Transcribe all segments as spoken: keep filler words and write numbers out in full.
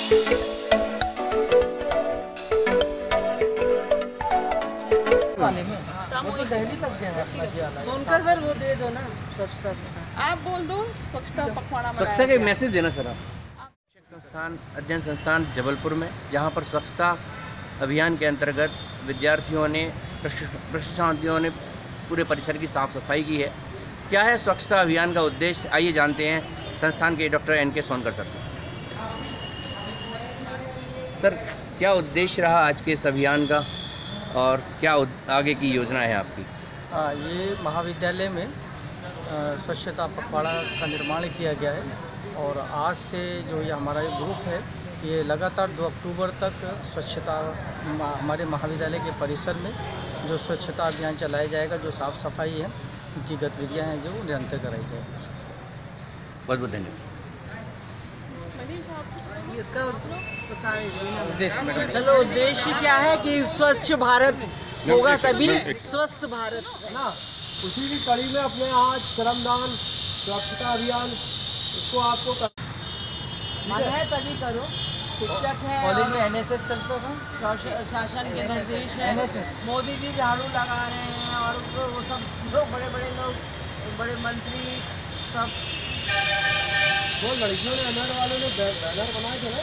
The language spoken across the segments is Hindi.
वाले में वो तो दिल्ली तक गया है अपना जी वाला। उनका सर वो दे दो ना, स्वच्छता आप बोल दो स्वच्छता पखवाड़ा में। स्वच्छता का एक मैसेज देना सर आप। शिक्षक संस्थान अध्ययन संस्थान जबलपुर में, जहाँ पर स्वच्छता अभियान के अंतर्गत विद्यार्थियों ने प्रशिक्षणार्थियों ने पूरे परिसर की साफ सफाई की है। क्या है स्वच्छता अभियान का उद्देश्य, आइए जानते हैं संस्थान के डॉक्टर एन के सोनकर सर से। सर क्या उद्देश्य रहा आज के इस अभियान का और क्या आगे की योजना है आपकी? हाँ, ये महाविद्यालय में स्वच्छता पखवाड़ा का निर्माण किया गया है और आज से जो ये हमारा एक ग्रुप है ये लगातार दो अक्टूबर तक स्वच्छता हमारे महाविद्यालय के परिसर में जो स्वच्छता अभियान चलाया जाएगा, जो साफ़ सफाई है उनकी गतिविधियाँ हैं जो निरंतर कराई जाएगी। बहुत बहुत धन्यवाद। इसका उद्देश्य मैडम, चलो उद्देश्य क्या है कि स्वच्छ भारत होगा तभी स्वस्थ भारत ना उसी की कड़ी में अपने आज श्रमदान स्वच्छता अभियान इसको आपको कर... मन है तभी करो। शिक्षक है, कॉलेज में एन एस एस चलता था, शासन के निर्देश है, मोदी जी झाड़ू लगा रहे हैं और वो सब लोग बड़े बड़े लोग बड़े मंत्री सब वो लड़कियों ने अनार वालों ने बैनर बनाए थे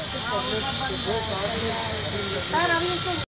ना, सर अभी इसको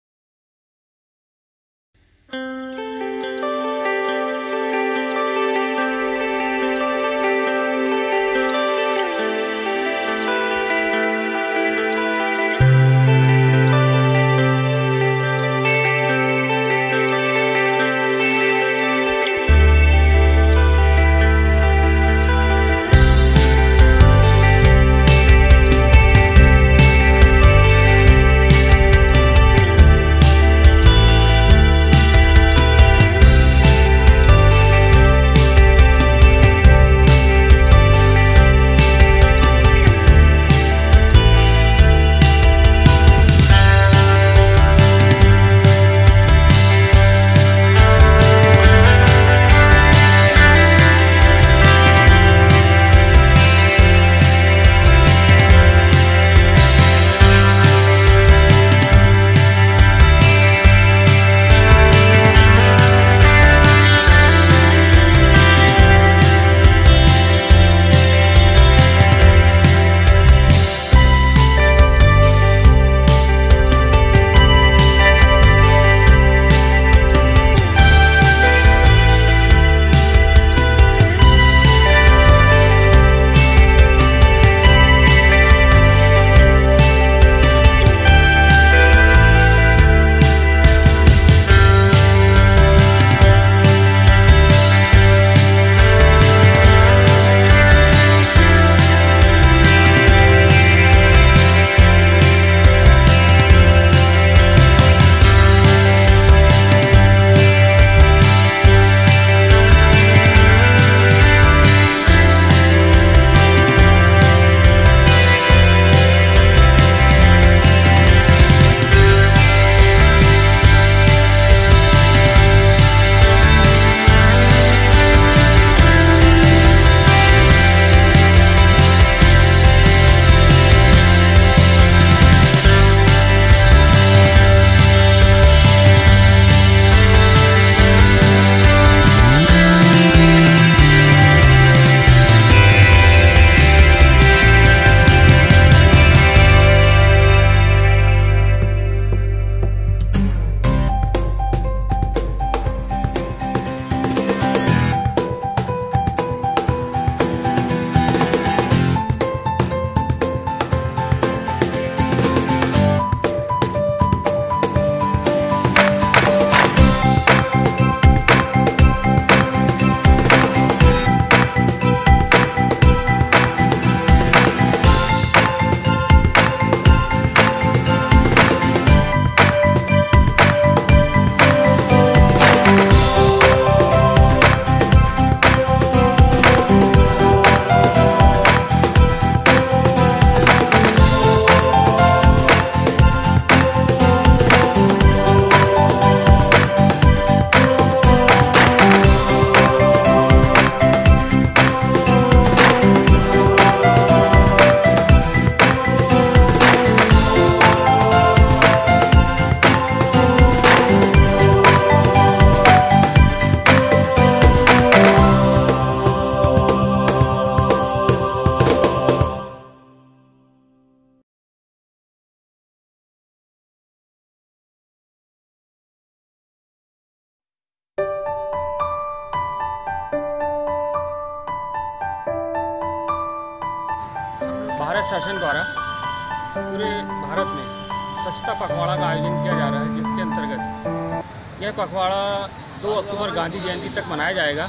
राज्य शासन द्वारा पूरे भारत में स्वच्छता पखवाड़ा का आयोजन किया जा रहा है, जिसके अंतर्गत यह पखवाड़ा दो अक्टूबर गांधी जयंती तक मनाया जाएगा।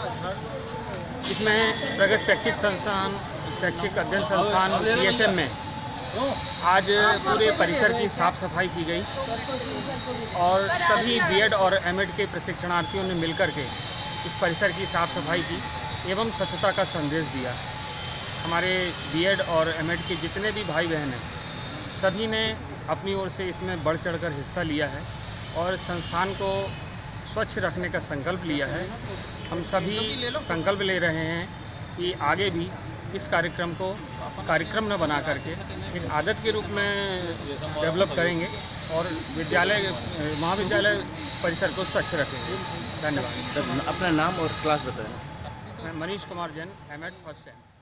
इसमें प्रगत शैक्षिक संस्थान शैक्षिक अध्ययन संस्थान पी एस एम में आज पूरे परिसर की साफ सफाई की गई और सभी बी एड और एम एड के प्रशिक्षणार्थियों ने मिलकर के इस परिसर की साफ सफाई की एवं स्वच्छता का संदेश दिया। हमारे बी एड और एम एड के जितने भी भाई बहन हैं, सभी ने अपनी ओर से इसमें बढ़ चढ़कर हिस्सा लिया है और संस्थान को स्वच्छ रखने का संकल्प लिया है। हम सभी संकल्प ले रहे हैं कि आगे भी इस कार्यक्रम को कार्यक्रम न बना करके एक आदत के रूप में डेवलप करेंगे और विद्यालय महाविद्यालय परिसर को स्वच्छ रखेंगे। धन्यवाद। अपना नाम और क्लास बताएं। मैं Manish Kumar Jain, M Ed first time.